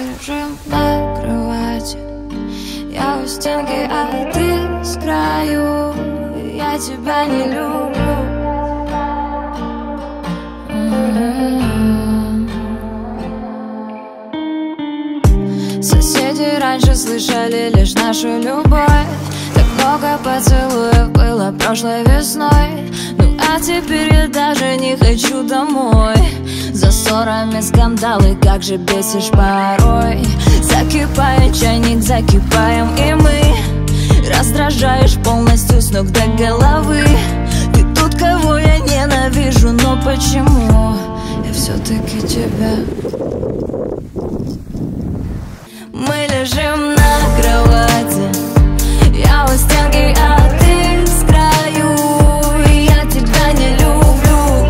лежим на кровати, я у стенки, а ты с краю. Я тебя не люблю. Соседи раньше слышали лишь нашу любовь. Так много поцелуев было прошлой весной. Ну а теперь я даже не хочу домой. За ссорами скандалы, как же бесишь порой. Закипает чайник, закипаем и мы. Раздражаешь полностью с ног до головы. Ты тот, кого я ненавижу, но почему я все-таки тебя? Мы лежим на кровати, я у стенки, а ты с краю. Я тебя не люблю,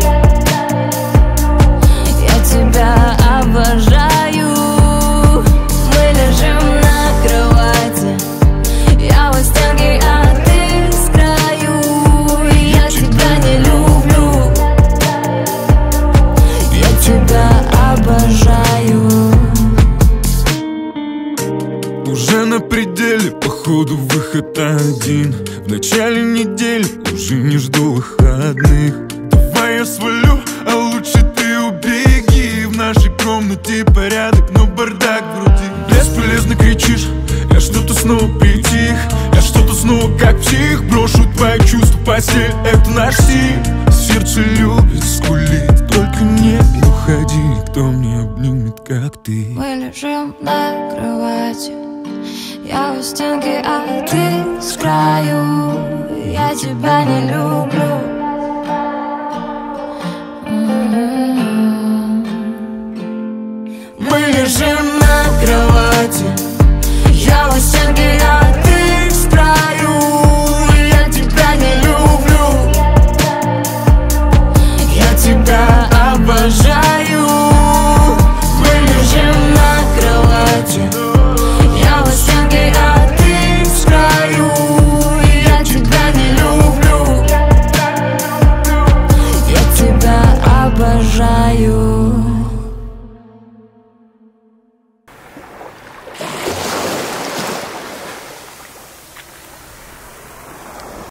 я тебя обожаю. Мы лежим на кровати, я у стенки, а ты с краю. Я тебя не люблю, я тебя обожаю. Уже на пределе, походу выход один. В начале недели уже не жду выходных. Давай я свалю, а лучше ты убеги. В нашей комнате порядок, но бардак вроде. Бесполезно кричишь, я что-то снова притих. Я что-то снова как псих. Брошу твои чувства, постель, это наш стиль. Сердце любит, скулит, только не уходи. Кто мне обнимет, как ты? Мы лежим на кровати, я у стенки, а ты с краю. Я тебя не люблю. Мы лежим на кровати, я у стенки, а ты с краю. Я тебя не люблю, я тебя обожаю. Мы лежим на кровати, я у стенки, а ты с краю. Я тебя не люблю, я тебя обожаю.